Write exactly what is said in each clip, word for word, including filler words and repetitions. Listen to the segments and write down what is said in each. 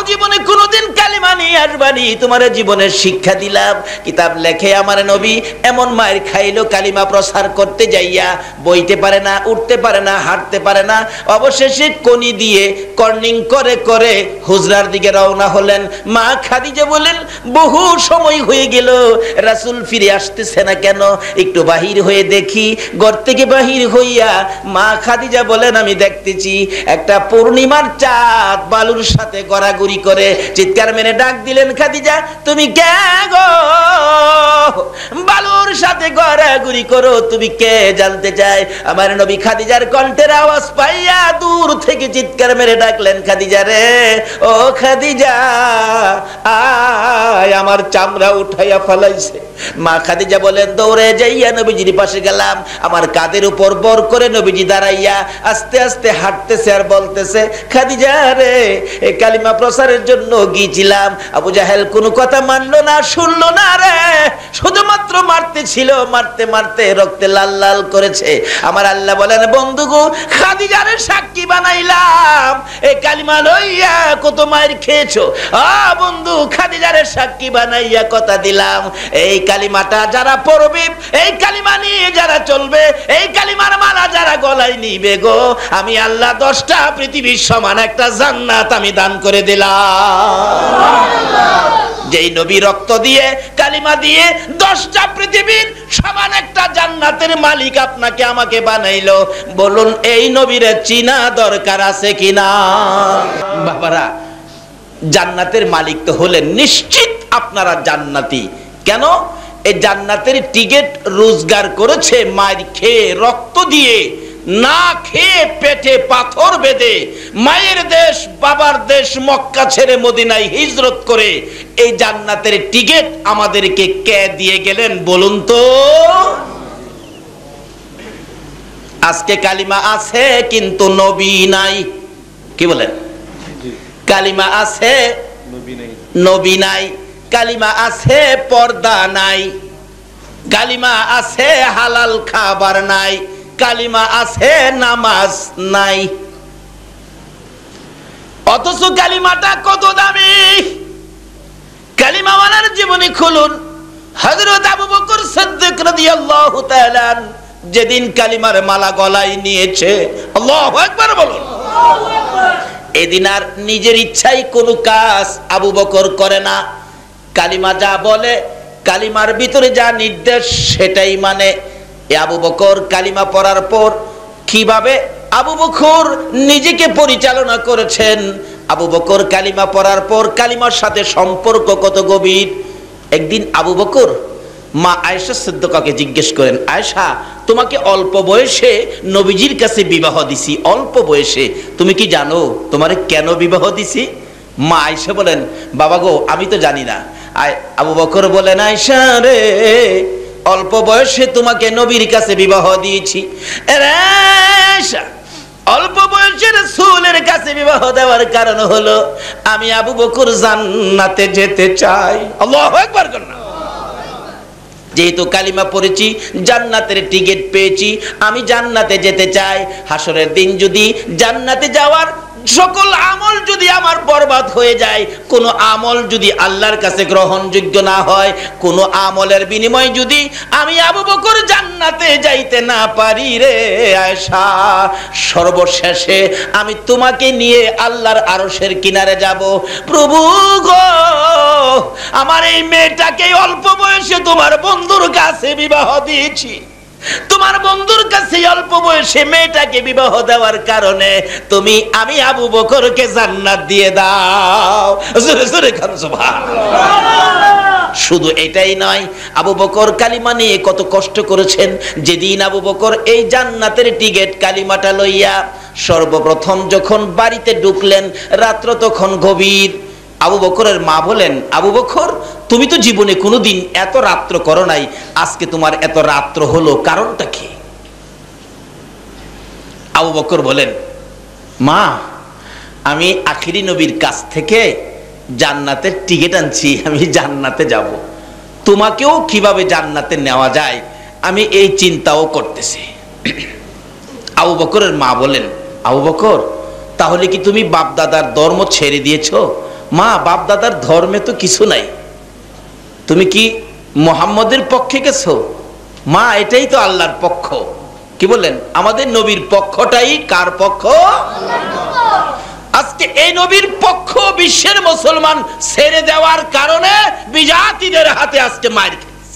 জীবনে কোনোদিন কালিমা নিয়ে আসবানি, তোমার জীবনের শিক্ষা দিলাম। কিতাব লেখে আমার নবী এমন মায়ের খাইলো কালিমা প্রচার করতে যাইয়া, বইতে পারে না, উঠতে পারে না, হাঁটতে পারে না, অবশেষে কনি দিয়ে কর্নিং করে করে হুজরার দিকে রওনা হলেন। মা খাদিজা বলেন বহু সময় হয়ে গেল, রাসূল ফিরে আসতেছে না কেন, একটু বাহির হয়ে দেখি। ঘর থেকে বাহির হইয়া মা খাদিজা বলেন আমি দেখতেছি একটা পূর্ণিমার চাঁদ বালুর সাথে গড়াগড়ি করে। চিৎকার মেরে ডাক দিলেন, খাদিজা তুমি কে গো, বালুর সাথে গড়াগড়ি করো, তুমি কে জানতে চাই। আমার নবী খাদিজার কণ্ঠের আওয়াজ পাইয়া দূর থেকে চিৎকার মেরে ডাকলেন, খাদিজা রে, ও খাদিজা আয়, আমার চামড়া উঠাইয়া ফেলাইছে। মা খাদিজা বলেন দৌড়ে যাইয়া নবীজির পাশে গেলাম, আমার কাঁধের উপর বর করে নবীজি দাঁড়াইয়া আস্তে আস্তে হাঁটতেছে আর বলতেছে, খাদিজা রে, এই কালিমা প্রচারের জন্য গিয়েছিলাম, আবু জাহেল কোনো কথা মানলো না, শুনলো না রে, শুধুমাত্র মারতে ছিল, মারতে মারতে রক্তে লাল লাল করেছে। আমার আল্লাহ বলেন বন্ধু গো, খাদিজারে সাক্ষী বানাইলাম, এই কালিমা লইয়া কত মায়ের খেয়েছো। আ বন্ধু, খাদিজারে সাক্ষী বানাইয়া কথা দিলাম, এই কালিমাটা যারা পড়বে, এই কালিমা নিয়ে যারা চলবে, এই কালিমার মালা যারা গলায় নিবে গো, আমি আল্লাহ দশটা পৃথিবীর সমান একটা জান্নাত আমি দান করে দিলাম। যেই নবী রক্ত দিয়ে কালিমা দিয়ে দশটা পৃথিবীর সমান একটা জান্নাতের মালিক আপনাকে আমাকে বানাইলো, বলুন এই নবীর চিনা দরকার আছে কিনা? বাবারা, জান্নাতের মালিক তো হলেন, নিশ্চিত আপনারা জান্নাতি। কেন? এই জান্নাতের টিকিট রোজগার করেছে মায়ের খেয়ে, রক্ত দিয়ে, না খেয়ে পেটে পাথর বেঁধে, মায়ের দেশ বাবার দেশ মক্কা ছেড়ে মদিনায় হিজরত করে এই জান্নাতের টিকিট আমাদেরকে কে দিয়ে গেলেন বলুন তো? আজকে কালিমা আছে কিন্তু নবী নাই, কি বলেন? কালিমা আছে নবী নাই, কালিমা আছে পর্দা নাই, কালিমা আছে হালাল খাবার নাই, কালিমা আছে নামাজ নাই। অথচ কালিমাটা কত দামি। কালিমাওয়ালার জীবনী খুলুন। হযরত আবু বকর সিদ্দিক রাদিয়াল্লাহু তাআলা যেদিন কালিমার মালা গলায় নিয়েছে, আল্লাহু আকবার বলুন, এদিন আর নিজের ইচ্ছায় কোনো কাজ আবু বকর করে না। কালিমা যা বলে, কালিমার ভিতরে যা নির্দেশ সেটাই মানে। আবু বকর কালিমা পড়ার পর কিভাবে আবু বকর নিজেকে পরিচালনা করেছেন, আবু বকর কালিমা পড়ার পর কালিমার সাথে সম্পর্ক কত গভীর। একদিন আবু বকর মা আয়েশা সিদ্দিকাকে জিজ্ঞেস করেন, আয়েশা, তোমাকে অল্প বয়সে নবীজির কাছে বিবাহ দিছি, অল্প বয়সে, তুমি কি জানো তোমারে কেন বিবাহ দিছি? মা আয়েশা বলেন, বাবা গো, আমি তো জানি না। আবু বকর বলেন, আয়েশা রে, অল্প বয়সে তোমাকে নবীর কাছে বিবাহ দিয়েছি। আয়েশা, অল্প বয়সে রাসূলের কাছে বিবাহ দেওয়ার কারণ হলো আমি আবু বকর জান্নাতে যেতে চাই। আল্লাহু আকবার করুন। যেহেতু কালিমা পড়েছি, জান্নাতের টিকিট পেয়েছি, আমি জান্নাতে যেতে চাই। হাসরের দিন যদি জান্নাতে যাওয়ার সকল আমল যদি আমার বরবাদ হয়ে যায়, কোন আমল যদি আল্লাহর কাছে গ্রহণযোগ্য না হয়, কোন আমলের বিনিময়ে যদি আমি আবু বকর জান্নাতে যাইতে না পারি রে আয়েশা, সর্বশেষে আমি তোমাকে নিয়ে আল্লাহর আরশের কিনারে যাব। প্রভু গো, আমার এই মেয়েটাকে অল্প বয়সে তোমার বন্ধুর কাছে বিবাহ দিয়েছি, তোমার বন্ধুর কাছে অল্প বয়সে মেয়েটাকে বিবাহ দেওয়ার কারণে তুমি আমি আবু বকরকে জান্নাত দিয়ে দাও। জোরে জোরে কান সুবহানাল্লাহ। শুধু এটাই নয়, আবু বকর কালিমা নিয়ে কত কষ্ট করেছেন। যেদিন আবু বকর এই জান্নাতের টিকিট কালিমাটা লইয়া সর্বপ্রথম যখন বাড়িতে ঢুকলেন, রাত্র তখন গভীর। আবু বকরের মা বলেন, আবু বকর, তুমি তো জীবনে কোনোদিন এত রাত্র করো নাই, আজকে তোমার এত রাত্র হলো, কারণটা কি? আবু বকর বলেন, মা, আমি আখিরি নবীর কাছ থেকে জান্নাতের টিকিট আনছি, আমি জান্নাতে যাব। তোমাকেও কিভাবে জান্নাতে নেওয়া যায় আমি এই চিন্তাও করতেছি। আবু বকরের মা বলেন, আবু বকর, তাহলে কি তুমি বাপ দাদার ধর্ম ছেড়ে দিয়েছো? মা বাপ দাদার ধর্মে তো কিছু নাই, তুমি কি মুহাম্মদের পক্ষে গেছো? মা এটাই তো আল্লাহর পক্ষ। কি বললেন? আমাদের নবীর পক্ষটাই কার পক্ষ? আজকে এই নবীর পক্ষ বিশ্বের মুসলমান ছেড়ে দেওয়ার কারণে বিজাতিদের হাতে আজকে মার খেয়েছে।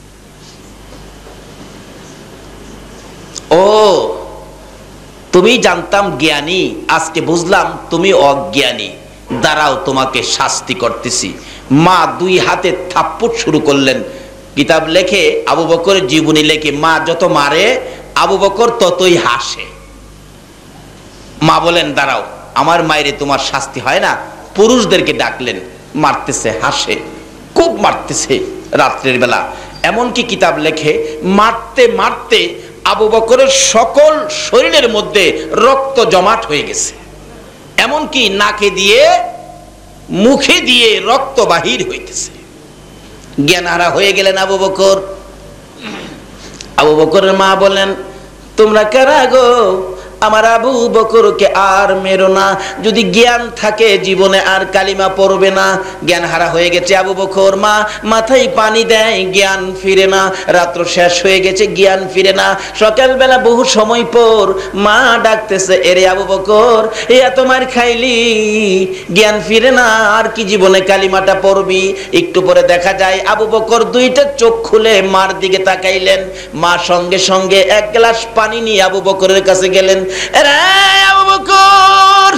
ও তুমি জানতাম জ্ঞানী, আজকে বুঝলাম তুমি অজ্ঞানী, দাঁড়াও তোমাকে শাস্তি করতেছি। মা দুই হাতে থাপ্পড় শুরু করলেন। কিতাব লেখে, আবু বকরের জীবনী লেখে, মা যত মারে আবু বকর ততই হাসে। মা বলেন দাঁড়াও, আমার মায়েরে তোমার শাস্তি হয় না। পুরুষদেরকে ডাকলেন, মারতেছে, হাসে, খুব মারতেছে রাত্রের বেলা। এমনকি কিতাব লেখে মারতে মারতে আবু বকরের সকল শরীরের মধ্যে রক্ত জমাট হয়ে গেছে, এমনকি নাকে দিয়ে মুখে দিয়ে রক্ত বাহির হইতেছে। জ্ঞানহারা হয়ে গেলেন আবু বকর। আবু বকরের মা বলেন, তোমরা কারা গো? আমার আবু বকরকে আর মেরো না, যদি জ্ঞান থাকে জীবনে আর কালিমা পড়বে না। জ্ঞান হারা হয়ে গেছে আবু বকর, মা মাথায় পানি দেয়, জ্ঞান ফিরে না। রাত্র শেষ হয়ে গেছে, জ্ঞান ফিরে না। সকালবেলা বহু সময় পর মা ডাকতেছে, এরে আবু বকর, এ এত মার খাইলি, জ্ঞান ফিরে না, আর কি জীবনে কালিমাটা পড়বি? একটু পরে দেখা যায় আবু বকর দুইটা চোখ খুলে মার দিকে তাকাইলেন। মা সঙ্গে সঙ্গে এক গ্লাস পানি নিয়ে আবু বকরের কাছে গেলেন। আবু বকর,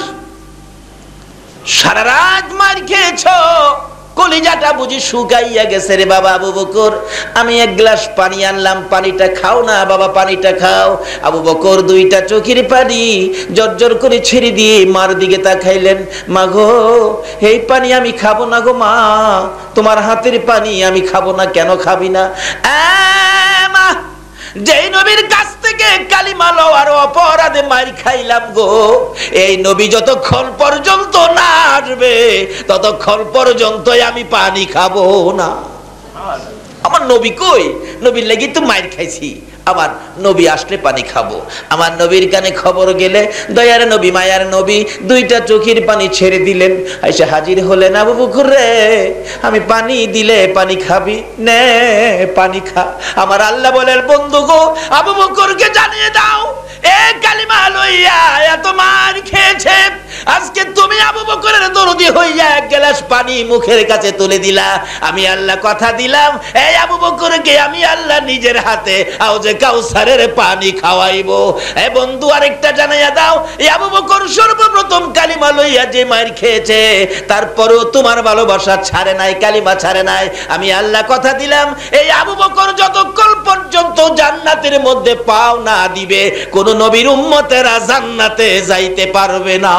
সারা রাত মার খেয়েছ, কলিজাটা বুঝি শুকাইয়া গেছে রে বাবা। আবু বকর, আমি এক গ্লাস পানি আনলাম, পানিটা খাও না বাবা, পানিটা খাও। আবু বকর দুইটা চোখের পানি জর্জর করে ছেড়ে দিয়ে মার দিকে তাকাইলেন। মা গো, এই পানি আমি খাবো না গো মা, তোমার হাতের পানি আমি খাবো না। কেন খাবি না? মা, যেই নবীর কাছ থেকে কালিমা লওয়ার অপরাধে মার খাইলাম গো, এই নবী যতক্ষণ পর্যন্ত না আসবে ততক্ষণ পর্যন্ত আমি পানি খাবো না। আমার নবী কই? নবীর লাগি তো মার খাইছি, আবার নবী আসলে পানি খাবো। আমার নবীর কানে খবর গেলে দয়ার নবী, মায়ার নবী দুইটা চোখের পানি ছেড়ে দিলেন। এসে হাজির হলেন, আবু বকর রে, আমি পানি দিলে পানি খাবি? নে পানি খা। আমার আল্লাহ বলেন, বন্ধু গো, আবু বকরকে জানিয়ে দাও, এ কালিমা লইয়া এত মার খেয়েছে, আজকে তুমি আবু বকরের দরদি হইয়া এক গ্লাস পানি মুখের কাছে তুলে দিলা। আমি আল্লাহ কথা দিলাম, এই আবু বকরকে আমি আল্লাহ নিজের হাতে আউজে কাউসারের পানি খাওয়াইবো। এ বন্ধু, আরেকটা জানাইয়া দাও, এই আবু বকর সর্বপ্রথম কালিমা লইয়া যে মার খেয়েছে, তারপরেও তোমার ভালোবাসা ছাড়ে নাই, কালিমা ছাড়ে নাই। আমি আল্লাহ কথা দিলাম, এই আবু বকর যতক্ষণ পর্যন্ত জান্নাতের মধ্যে পাও না দিবে, কোন নবীর উম্মতেরা জান্নাতে যাইতে পারবে না।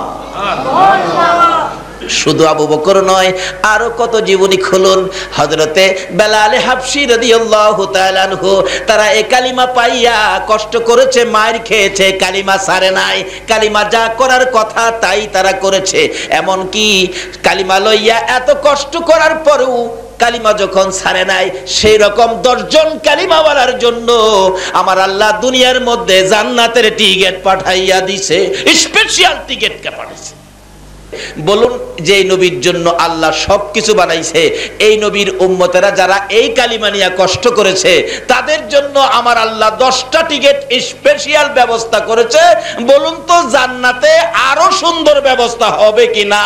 শুধু আবু বকর নয়, আরো কত জীবনী খুলুন। হযরতে বেলাল হাবশী রাদিয়াল্লাহু তাআলা আনহু, তারা এই কালিমা পাইয়া কষ্ট করেছে, মার খেয়েছে, কালিমা ছাড়ে নাই। কালিমা যা করার কথা তাই তারা করেছে। এমন কি কালিমা লইয়া এত কষ্ট করার পরেও কালিমা যখন ছাড়ে নাই, সেই রকম দশজন কালিমাওয়ালার জন্য আমার আল্লাহ দুনিয়ার মধ্যে জান্নাতের টিকিট পাঠাইয়া দিছে, স্পেশাল টিকিট পাঠাইছে। বলুন, যে নবীর জন্য আল্লাহ সবকিছু বানাইছে, এই নবীর উম্মতেরা যারা এই কালিমা নিয়ে কষ্ট করেছে, তাদের জন্য আমার আল্লাহ দশটা টিকিট স্পেশাল ব্যবস্থা করেছে। বলুন তো, জান্নাতে আরো সুন্দর ব্যবস্থা হবে কিনা?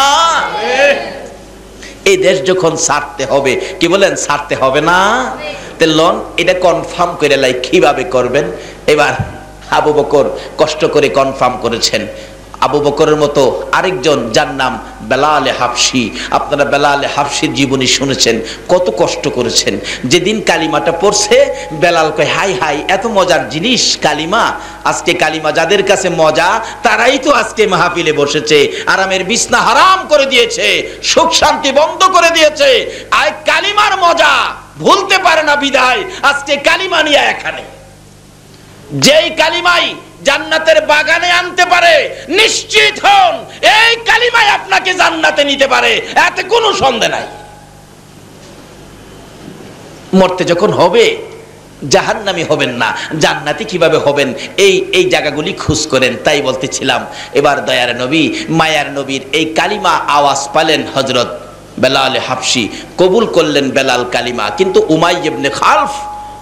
এই দেশ যখন ছাড়তে হবে, কি বলেন, ছাড়তে হবে না? লন এটা কনফার্ম করে লাই, কিভাবে করবেন? এবার আবু বকর কষ্ট করে কনফার্ম করেছেন। আবু বকরের মতো আরেকজন, যার নাম বেলাল হাবশী। আপনারা বেলাল হাবশীর জীবনী শুনেছেন, কত কষ্ট করেছেন। যেদিন কালিমাটা পড়ছে, বেলাল কয়, হাই হাই, এত মজার জিনিস কালিমা। আজকে কালিমা যাদের কাছে মজা, তারাই তো আজকে মাহফিলে বসেছে, আরামের বিছনা হারাম করে দিয়েছে, সুখ শান্তি বন্ধ করে দিয়েছে। আর কালিমার মজা ভুলতে পারে না বিদায় আজকে কালিমা নিয়ে এখানে। যেই কালিমাই জান্নাতের বাগানে আনতে পারে, নিশ্চিত হন এই কালিমাই আপনাকে জান্নাতে নিতে পারে, এতে কোনো সন্দেহ নাই। মরতে যখন হবে, জাহান্নামী হবেন না, জান্নাতি কিভাবে হবেন, এই এই জায়গাগুলি খোঁজ করেন। তাই বলতেছিলাম, এবার দয়ার নবী মায়ার নবীর এই কালিমা আওয়াজ পালেন হযরত বেলাল হাবশী, কবুল করলেন বেলাল কালিমা। কিন্তু উমাইয়া ইবনে খালফ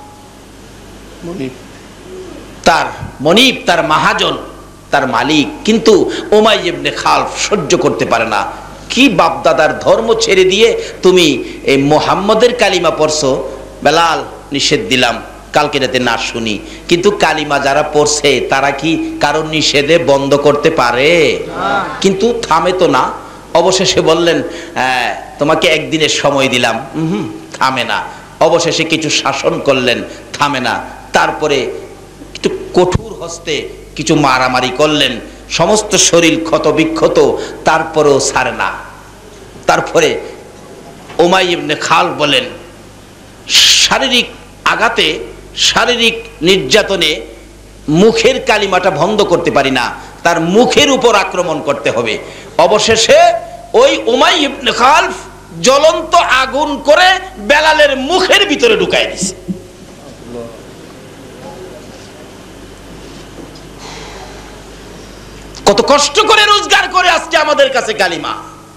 তার মনিব, তার মাহাজন, তার মালিক, কিন্তু উমাইয়া ইবনে খালফ সহ্য করতে পারে না। কি বাপদাদার ধর্ম ছেড়ে দিয়ে তুমি এই মুহাম্মদের কালিমা পড়ছো? বেলাল, নিষেধ দিলাম কালকে রাতে না শুনি, কিন্তু কালিমা যারা পড়ছে তারা কি কারণ নিষেধে বন্ধ করতে পারে? কিন্তু থামে তো না। অবশেষে বললেন, হ্যাঁ তোমাকে একদিনের সময় দিলাম। হুম, থামে না। অবশেষে কিছু শাসন করলেন, থামে না। তারপরে একটু কঠোর হস্তে কিছু মারামারি করলেন, সমস্ত শরীর ক্ষত বিক্ষত, তারপরেও ছাড়ে না। তারপরে উমাইয়া ইবনে খালফ বলেন, শারীরিক আঘাতে, শারীরিক নির্যাতনে মুখের কালিমাটা বন্ধ করতে পারি না, তার মুখের উপর আক্রমণ করতে হবে। অবশেষে ওই উমাইয়া ইবনে খালফ জ্বলন্ত আগুন করে বেলালের মুখের ভিতরে ঢুকাই দিছে। কত কষ্ট করে রোজগার করে আজকে আমাদের কাছে কালিমা।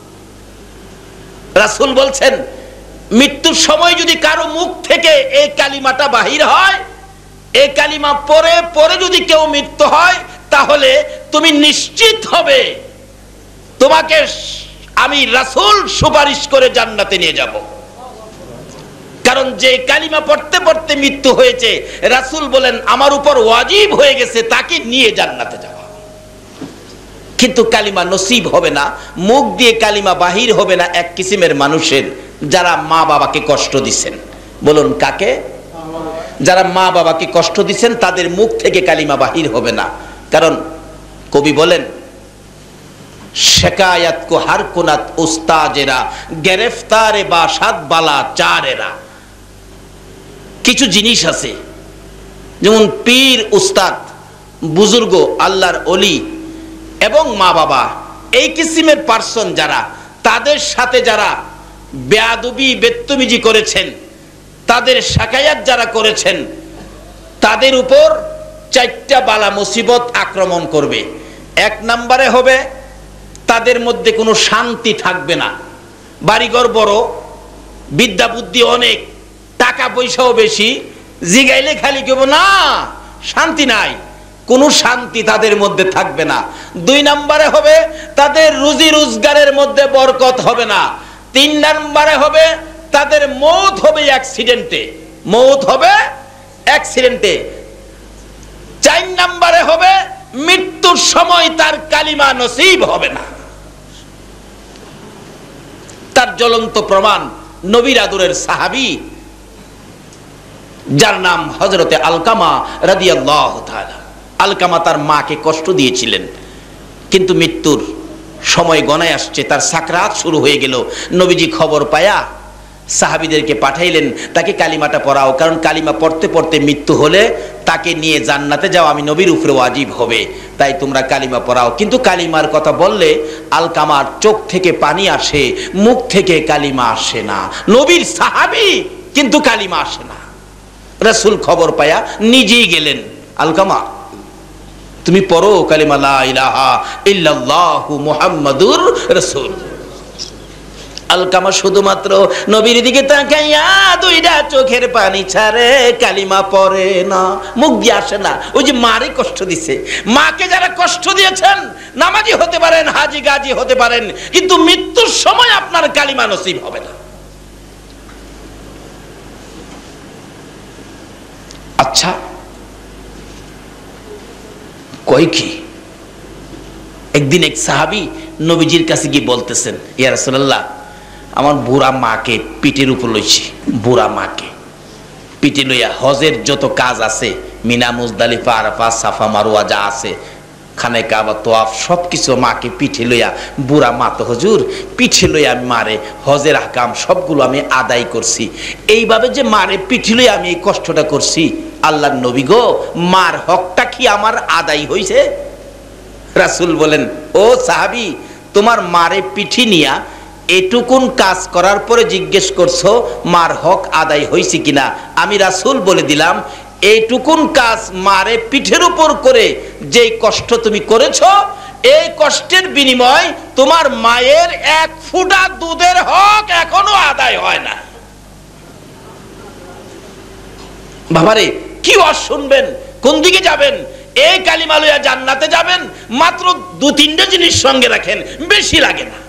রাসূল বলছেন, মৃত্যুর সময় যদি কারো মুখ থেকে এই কালিমাটা বাহির হয়, এই কালিমা পরে পরে যদি কেউ মৃত্যু হয়, তাহলে তুমি নিশ্চিত হবে তোমাকে আমি রাসূল সুপারিশ করে জান্নাতে নিয়ে যাব। কারণ যে কালিমা পড়তে পড়তে মৃত্যু হয়েছে, রাসূল বলেন আমার উপর ওয়াজিব হয়ে গেছে তাকে নিয়ে জান্নাতে যাওয়া। কিন্তু কালিমা নসিব হবে না, মুখ দিয়ে কালিমা বাহির হবে না এক কিসিমের মানুষের, যারা মা বাবাকে কষ্ট দিচ্ছেন। বলুন কাকে? যারা মা বাবাকে কষ্ট দিচ্ছেন তাদের মুখ থেকে কালিমা বাহির হবে না। কারণ কবি বলেন, শিকায়াত কো হার কুনাত উস্তাজেরা, গ্রেফতারে বাসাত বালা চারেরা। কিছু জিনিস আছে, যেমন পীর, উস্তাদ, বুজুর্গ, আল্লাহর ওলি এবং মা বাবা, এই কিসিমের পার্সন যারা, তাদের সাথে যারা বেয়াদবি বেত্তমিজি করেছেন, তাদের শাকায়াত যারা করেছেন, তাদের উপর চারটা বালা মুসিবত আক্রমণ করবে। এক নম্বরে হবে তাদের মধ্যে কোনো শান্তি থাকবে না। বাড়িঘর বড়, বিদ্যা বুদ্ধি অনেক, টাকা পয়সাও বেশি, জিগাইলে খালি কেবল না, শান্তি নাই, কোনো শান্তি তাদের মধ্যে থাকবে না। দুই নম্বরে হবে তাদের রুজি রোজগারের মধ্যে বরকত হবে না। তিন নম্বরে হবে তাদের মৌত হবে অ্যাক্সিডেন্টে, মৌত হবে অ্যাক্সিডেন্টে। চার নম্বরে হবে মৃত্যুর সময় তার কালিমা নসিব হবে না। তার জ্বলন্ত প্রমাণ নবীর আদরের সাহাবী, যার নাম হযরতে আলকামা রাদিয়াল্লাহু তাআলা। আলকামা তার মাকে কষ্ট দিয়েছিলেন, কিন্তু মৃত্যুর সময় গণায় আসছে, তার সাকরাত শুরু হয়ে গেল। নবীজি খবর পায়া সাহাবীদেরকে পাঠাইলেন, তাকে কালিমাটা পড়াও, কারণ কালিমা পড়তে পড়তে মৃত্যু হলে তাকে নিয়ে জান্নাতে যাও আমি নবীর উপরে ওয়াজিব হবে, তাই তোমরা কালিমা পড়াও। কিন্তু কালিমার কথা বললে আলকামার চোখ থেকে পানি আসে, মুখ থেকে কালিমা আসে না। নবীর সাহাবী কিন্তু কালিমা আসে না। রাসূল খবর পায়া নিজেই গেলেন, আলকামা তুমি পড়ো কালিমা লা ইলাহা ইল্লাল্লাহু মুহাম্মাদুর রাসূল। আলকামা শুধুমাত্র নবীর দিকে তাকাইয়া দুইটা চোখের পানি ছাড়ে, কালিমা পড়ে না, মুখ দিয়ে আসে না। ওই যে মারে কষ্ট দিছে, মাকে যারা কষ্ট দিয়েছেন, নামাজি হতে পারেন, হাজি গাজী হতে পারেন, কিন্তু মৃত্যুর সময় আপনার কালিমা নসিব হবে না। আচ্ছা কই কি? একদিন এক সাহাবী নবীজির কাছে গিয়ে বলতেছেন, ইয়া রাসূলুল্লাহ, আমার বুড়া মাকে পিঠের উপর লইছি, বুড়া মাকে পিঠে লইয়া হজের যত কাজ আছে, Mina, Muzdalifah, Arafah, Safa, Marwah যা আছে, খানে কাবা, তোয়াফ, সবকিছু মাকে পিঠে লইয়া, বুড়া মা তো হুজুর, পিঠে লইয়া আমি মারে হজের আহকাম সবগুলো আমি আদায় করছি। এইভাবে যে মারে পিঠে লইয়া আমি এই কষ্টটা করছি, আল্লাহর নবী গো, মার হকটা কি আমার আদায় হইছে? রাসূল বলেন, ও সাহাবী, তোমার মারে পিঠি নিয়া এটুকুন কাজ করার পরে জিজ্ঞেস করছো মার হক আদায় হয়েছে কিনা। আমি রাসূল বলে দিলাম, এইটুকুন কাজ মারে পিঠের উপর করে যেই কষ্ট তুমি করেছো, এই কষ্টের বিনিময় তোমার মায়ের এক ফুটা দুধের হক এখনো আদায় হয় না। বাবারে কি ওয়াজ শুনবেন, কোন দিকে যাবেন? এই কালিমা লইয়া জান্নাতে যাবেন, মাত্র দু তিনটা জিনিস সঙ্গে রাখেন, বেশি লাগে না।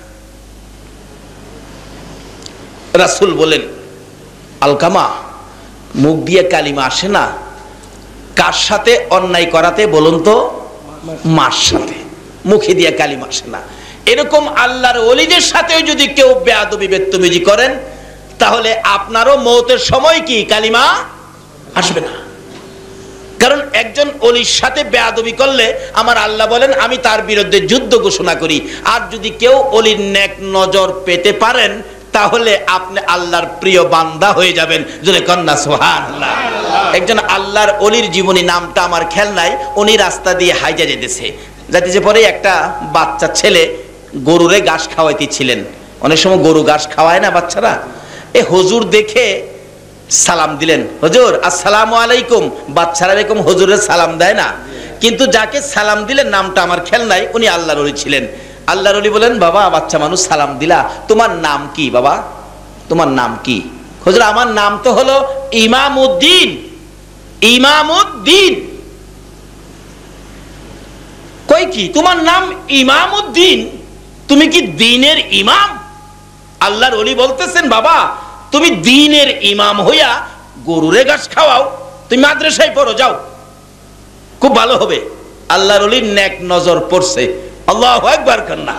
রাসূল বলেন, আলকামা, মুখ দিয়ে কালিমা আসে না কার সাথে অন্যায় করাতে? বলুন তো, মার সাথে। মুখে দিয়ে কালিমা আসে না। এরকম আল্লাহর ওলিদের সাথেও যদি কেউ বেয়াদবি বেত্তমিজি করেন, তাহলে আপনারও মওতের সময় কি কালিমা আসবে না। কারণ একজন ওলির সাথে বেয়াদবি করলে আমার আল্লাহ বলেন আমি তার বিরুদ্ধে যুদ্ধ ঘোষণা করি। আর যদি কেউ ওলির নেক নজর পেতে পারেন, তাহলে আপনি আল্লাহর প্রিয় বান্দা হয়ে যাবেন। জোরে কন্যা সুবহানাল্লাহ। একজন আল্লাহর ওলির জীবনী, নামটা আমার খেয়াল নাই, উনি রাস্তা দিয়ে হাইজা যেতেছে যাইতেছে পরে একটা বাচ্চা ছেলে গরুরে ঘাস খাওয়াইতেছিলেন। অনেক সময় গরু ঘাস খাওয়ায় না বাচ্চারা। এ হুজুর দেখে সালাম দিলেন, হুজুর আসসালামু আলাইকুম। বাচ্চারা এরকম হুজুরের সালাম দেয় না, কিন্তু যাকে সালাম দিলেন নামটা আমার খেয়াল নাই, উনি আল্লাহর ওলি ছিলেন। আল্লাহর ওলি বলেন, বাবা বাচ্চা মানুষ সালাম দিলা, তোমার নাম কি বাবা? তোমার নাম কি? হুজুর আমার নাম তো হলো ইমামউদ্দিন। ইমামউদ্দিন কই কি তোমার নাম ইমামউদ্দিন? তুমি কি দ্বীনের ইমাম? আল্লাহর ওলি বলতেছেন, বাবা তুমি দ্বীনের ইমাম হইয়া গরুরে ঘাস খাওয়াও, তুমি মাদ্রাসায় পড়ো, যাও, খুব ভালো হবে। আল্লাহর ওলির নেক নজর পড়ছে। আল্লাহু আকবার কন্যা।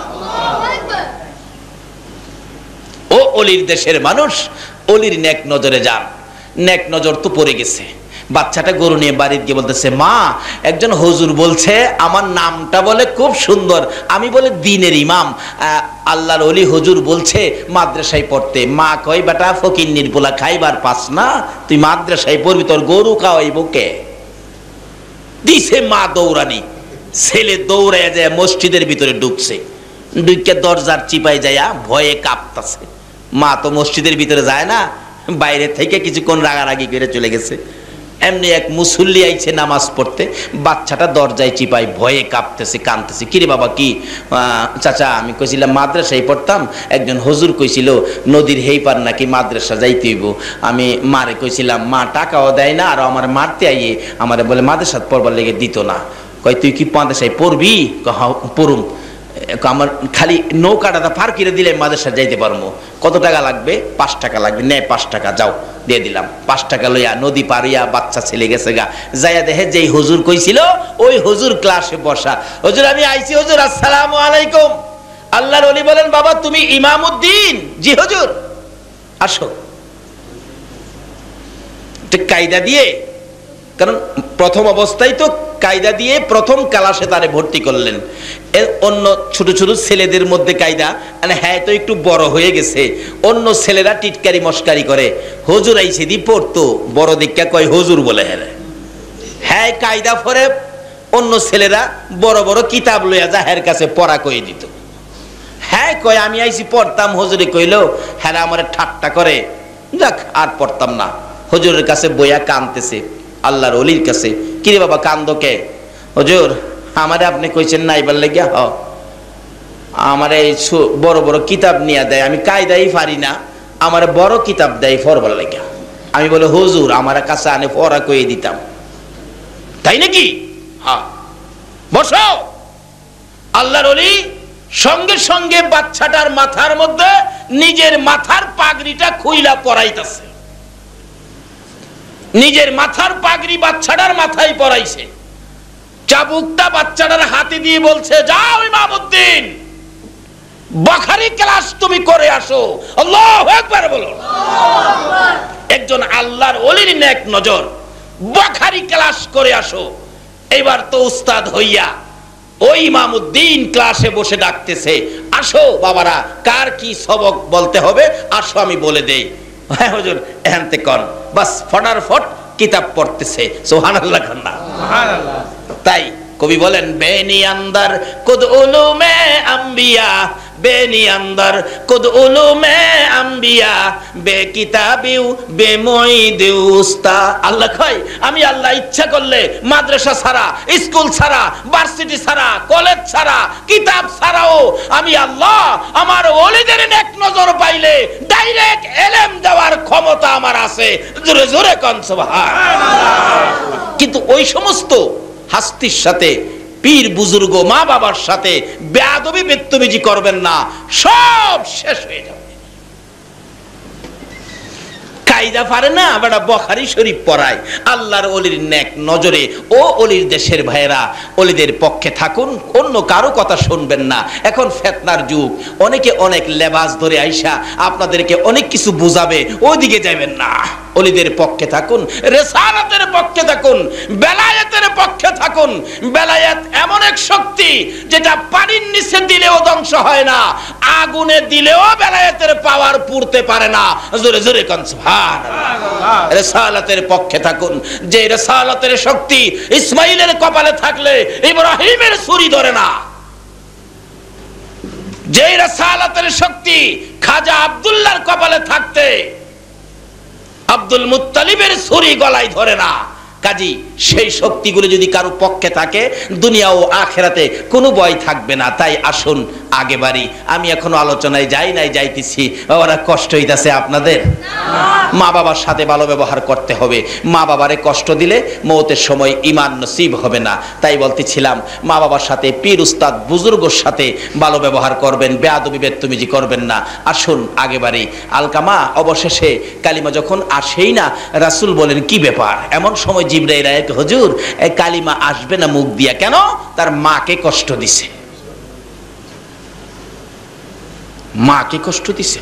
ও ওলির দেশের মানুষ, ওলির নেক নজরে যান। নেক নজর তো পড়ে গেছে। বাচ্চাটা গরু নিয়ে বাড়িতে গিয়ে বলতেছে, মা একজন হুজুর বলছে আমার নামটা বলে খুব সুন্দর, আমি বলে দ্বীনের ইমাম, আল্লাহর ওলি হুজুর বলছে মাদ্রাসায় পড়তে। মা কই, বেটা ফকিন্নির পোলা, খাইবার পাস না, তুই মাদ্রাসায় পড়বি, তোর গরু খাওয়াইব কে? দিছে মা দৌড়ানি। ছেলে দৌড়ায় যায় মসজিদের ভিতরে ঢুকছে, ঢুকে দরজার চিপাই যায়া ভয়ে কাঁপতাছে। মা তো মসজিদের ভিতরে যায় না, বাইরে থেকে কিছুক্ষণ রাগারাগি করে চলে গেছে। এমনি এক মুসল্লি আইছে নামাজ পড়তে, বাচ্চাটা দরজায় চিপাই ভয়ে কাঁপতেছে, কাঁদতেছে। কিরে বাবা কি? চাচা আমি কইছিলাম মাদ্রাসায় পড়তাম, একজন হুজুর কইছিল নদীর হেই পার নাকি মাদ্রাসা যাইতে হইব। আমি মারে কইছিলাম, মা টাকাও দেয় না, আর আমার মারতে আইয়ে আমারে বলে মাদ্রাসা পড়বার লেগে দিত না। কয় তুই কি মাদ্রাসায় পড়বি? পড়ুম। আমার খালি নৌকাটা পার করে দিলে মাদ্রাসা যাইতে পারবো। কত টাকা লাগবে? পাঁচ টাকা লাগবে। নে পাঁচ টাকা, যাও, দিয়ে দিলাম। পাঁচ টাকা লইয়া নদী পারিয়া বাচ্চা ছেলে গেছে গা। যাইয়া দেখে যেই হুজুর কইছিল ওই হুজুর ক্লাসে বসা। হুজুর আমি আইছি হুজুর, আসসালামু আলাইকুম। আল্লাহর ওলি বলেন, বাবা তুমি ইমামউদ্দিন? জি হুজুর। আসো। কায়দা দিয়ে, কারণ প্রথম অবস্থায় তো কায়দা দিয়ে প্রথম ক্লাসে তারে ভর্তি করলেন। অন্য ছোট ছোট ছেলেদের মধ্যে কায়দা, মানে হ্যাঁ তো একটু বড় হয়ে গেছে, অন্য ছেলেরা টিটকারি মস্কারি করে। হুজুর আইছে দি পড়তো, বড় দীক্ষা কয় হুজুর বলে। হ্যাঁ হ্যাঁ কায়দা পরে অন্য ছেলেরা বড় বড় কিতাব লইয়া যা হের কাছে পড়া কয়ে দিত। হ্যাঁ কয় আমি আইছি পড়তাম, হুজুরে কইলো হ্যাঁ আমার ঠাট্টা করে, যাক আর পড়তাম না। হুজুরের কাছে বইয়া কানতেছে, আল্লাহর ওলির কাছে। কিরে বাবা কান্দো কে? হুজুর আমারে আপনি কইছেন না এবার লেগে, হ আমারে বড় বড় কিতাব নিয়ে দেয়, আমি কায়দাই পারি না, আমারে বড় কিতাব দেয় পড়বার লেগে। আমি বলে হুজুর আমার কাছে আনে পড়া কয়ে দিতাম। তাই নাকি? হ্যাঁ বসো। আল্লাহর ওলি সঙ্গে সঙ্গে বাচ্চাটার মাথার মধ্যে নিজের মাথার পাগড়িটা খুইলা পরাইতেছে। নিজের মাথার পাগড়ি বাচ্চাটার মাথায় পরাইছে। চাবুকটা বাচ্চাটার হাতে দিয়ে বলছে, যাও ইমামউদ্দিন, বুখারী ক্লাস তুমি করে আসো। আল্লাহু আকবার বলো। একজন আল্লাহর ওলির নেক নজর, বুখারী ক্লাস করে আসো। এবার তো উস্তাদ হইয়া ওই ইমামউদ্দিন ক্লাসে বসে ডাকতেছে, আসো বাবারা, কার কি সবক বলতে হবে আসো আমি বলে দেই। হ্যাঁ হুজুর এখানতে কোন, বাস ফটার ফট কিতাব পড়তেছে। সুবহানাল্লাহ খান্না। সুবহানাল্লাহ। তাই কবি বলেন, বেনি আন্দার কুদ উলুমে আম্বিয়া বেনিয়ান্দার কুদ উলুমে আম্বিয়া বে কিতাবিউ বে মুঈদিউ উস্তা। আল্লাহ কয় আমি আল্লাহ ইচ্ছা করলে মাদ্রাসা ছাড়া, স্কুল ছাড়া, ভার্সিটি ছাড়া, কলেজ ছাড়া, কিতাব ছাড়াও আমি আল্লাহ আমার ওলিদের নেক নজর পাইলে ডাইরেক্ট ইলম দেওয়ার ক্ষমতা আমার আছে। জোরে জোরে কোন সুবহানাল্লাহ। কিন্তু ওই সমস্ত হাস্তির সাথে, পীর বুজুর্গ মা বাবার সাথে বেয়াদবি বেত্তমিজি করবেন না, সব শেষ হয়ে যাবে। কায়দা পারে না বেটা বুখারী শরীফ পড়ায়। আল্লাহর ওলির নেক নজরে ও ওলির দেশের ভাইরা ওলিদের পক্ষে থাকুন, অন্য কারো কথা শুনবেন না। এখন ফিতনার যুগ, অনেকে অনেক লেবাস ধরে আইসা আপনাদেরকে অনেক কিছু বুঝাবে, ওইদিকে যাবেন না। ওলিদের পক্ষে থাকুন, রিসালাতের পক্ষে থাকুন, বেলায়েতের পক্ষে থাকুন। বেলায়েত এমন এক শক্তি যেটা পানির নিচে দিলেও ধ্বংস হয় না, আগুনে দিলেও বেলায়েতের পাওয়ার পুড়তে পারে না। জোরে জোরে কোন সুবহানাল্লাহ। রিসালাতের পক্ষে থাকুন, যে রিসালাতের শক্তি ইসমাইলের কপালে থাকলে ইব্রাহিমের ছুরি ধরে না, যে রিসালাতের শক্তি খাজা আব্দুল্লাহর কপালে থাকতে আব্দুল মুত্তালিবের ছুরি গলায় ধরে না। কাজী সেই শক্তিগুলো যদি কারো পক্ষে থাকে, দুনিয়া ও আখিরাতে কোনো ভয় থাকবে না। তাই আসুন আগে বাড়ি। আমি এখনো আলোচনায় যাই নাই, যাইতেছি। ওরা কষ্ট হইতাছে আপনাদের? মা বাবার সাথে ভালো ব্যবহার করতে হবে। মা বাবারে কষ্ট দিলে মওতের সময় ঈমান নসিব হবে না। তাই বলতেছিলাম, মা বাবার সাথে, পীর উস্তাদ বুজুর্গর সাথে ভালো ব্যবহার করবেন, বেয়াদবি বেত্তমিজি করবেন না। আসুন আগে বাড়ি। আলকামা অবশেষে কালিমা যখন আসেই না, রাসূল বলেন কি ব্যাপার? এমন সময় জিবরাইল আয়, হুজুর এই কালিমা আসবে না মুখ দিয়া কেন? তার মাকে কষ্ট দিছে, মাকে কষ্ট দিছে।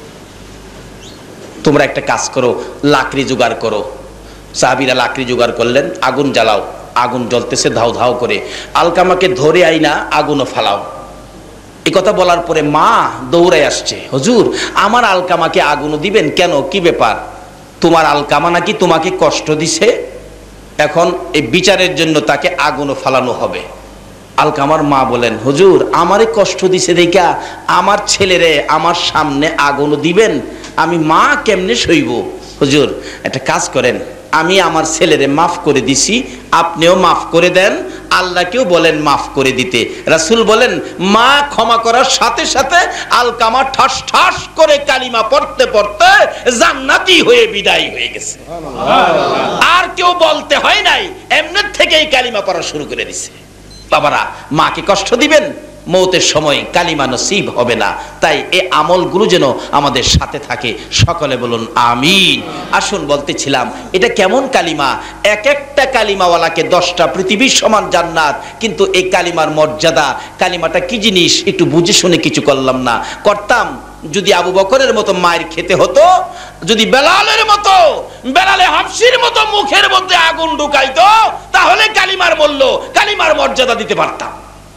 তোমরা একটা কাজ করো, লাকড়ি জোগাড় করো। সাহাবীরা লাকড়ি জোগাড় করলেন, আগুন জ্বালাও। আগুন জ্বলতেছে ধাউ ধাউ করে, আলকামাকে ধরে আইনা আগুনও ফালাও। এই কথা বলার পরে মা দৌড়ে আসছে, হুজুর আমার আলকামাকে আগুনও দিবেন কেন? কি ব্যাপার? তোমার আলকামা নাকি তোমাকে কষ্ট দিছে, এখন এই বিচারের জন্য তাকে আগুনও ফালানো হবে। আলকামার মা বলেন, হুজুর আমারে কষ্ট দিছে দেখা আমার ছেলেরে আমার সামনে আগুনও দিবেন? আমি মা কেমনে সইব? হুজুর একটা কাজ করেন, আমি আমার ছেলেরে মাফ করে দিছি, আপনিও মাফ করে দেন, আল্লাহকেও বলেন মাফ করে দিতে। রাসূল বলেন, মা ক্ষমা করার সাথে সাথে আলকামা ঠাস ঠাস করে কালিমা পড়তে পড়তে জান্নাতি হয়ে বিদায় হয়ে গেছে। আর কেউ বলতে হয় নাই, এমনি থেকেই কালিমা পড়া শুরু করে দিছে। বাবারা, মাকে কষ্ট দিবেন, মওতের সময় কালিমা নসিব হবে না। তাই এই আমলগুলো যেন আমাদের সাথে থাকে। সকলে বলুন আমিন। আসুন বলতেছিলাম, এটা কেমন কালিমা? এক একটা কালিমাওয়ালাকে দশটা পৃথিবীর সমান জান্নাত। কিন্তু এই কালিমার মর্যাদা, কালিমাটা কি জিনিস একটু বুঝে শুনে কিছু করলাম না। করতাম যদি আবু বকরের মতো মায়ের খেতে হতো, যদি বেলালের মতো, বেলালে হাবশির মতো মুখের মধ্যে আগুন ঢুকাইতো, তাহলে কালিমার মূল্য, কালিমার মর্যাদা দিতে পারতাম।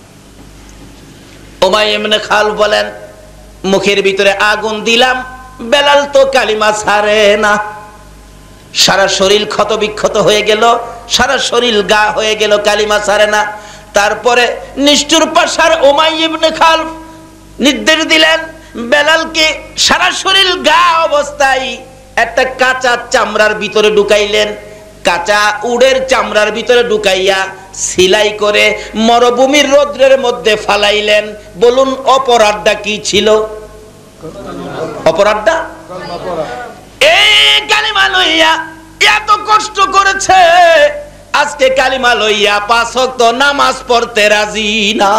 উমাইয়া ইবনে খালফ বলেন, মুখের ভিতরে আগুন দিলাম, বেলাল তো কালিমা ছাড়ে না। সারা শরীর ক্ষত বিক্ষত হয়ে গেল, সারা শরীর গা হয়ে গেল, কালিমা ছাড়ে না। তারপরে নিষ্ঠুর পাশার উমাইয়া ইবনে খালফ নির্দেশ দিলেন, বেলালকে সারা শরীর গা অবস্থায় একটা কাঁচা চামড়ার ভিতরে ঢুকাইলেন। কাঁচা উডের চামড়ার ভিতরে ঢুকাইয়া সিলাই করে মরুভূমির রৌদ্রের মধ্যে ফালাইলেন। বলুন অপরাধটা কি ছিল? অপরাধটা এই কালিমা লইয়া এত কষ্ট করেছে, আজকে কালিমা লইয়া পাঁচ ওয়াক্ত নামাজ পড়তে রাজি না।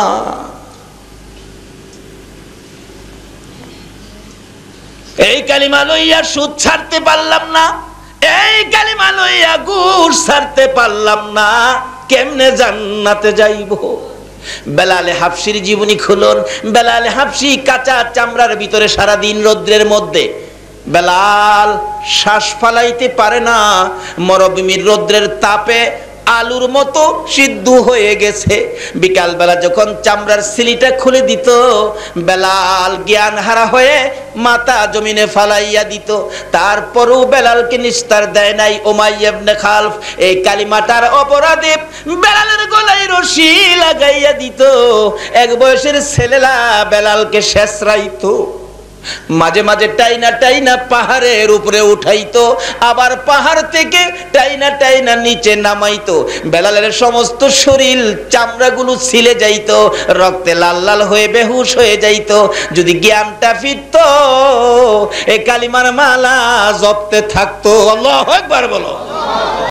এই কালিমা লইয়া সুদ ছাড়তে পারলাম না, এই কালিমা লইয়া ঘুষ ছাড়তে পারলাম না, কেমনে জান্নাতে যাইব? বেলালে হাবশির জীবনী খুলুন। বেলালে হাবশি কাঁচা চামড়ার ভিতরে সারা দিন রৌদ্রের মধ্যে, বেলাল শ্বাস ফালাইতে পারে না, মরুভূমির রৌদ্রের তাপে আলুর মতো সিদ্ধ হয়ে গেছে। বিকাল বেলা যখন চামড়ার সিলিটা খুলে দিত, বেলাল জ্ঞান হারা হয়ে মাথা জমিনে ফালাইয়া দিত। তারপরও বেলালকে নিস্তার দেয় নাই উমাইয়া ইবনে খালফ। এই কালিমাটার অপরাধে বেলালের গলায় রশি লাগাইয়া দিত। এক বয়সের ছেলেরা বেলালকে শেষরাইতো, মাঝে মাঝে টাইনা টাইনা পাহাড়ের উপরে উঠাইতো, আবার পাহাড় থেকে টাইনা টাইনা নিচে নামাইতো। বেলালের সমস্ত শরীর চামড়াগুলো ছিলে যাইতো, রক্তে লাল লাল হয়ে বেহুশ হয়ে যাইতো। যদি জ্ঞানটা ফিরতো, এই কালিমার মালা জপতে থাকতো। আল্লাহু আকবার বলো।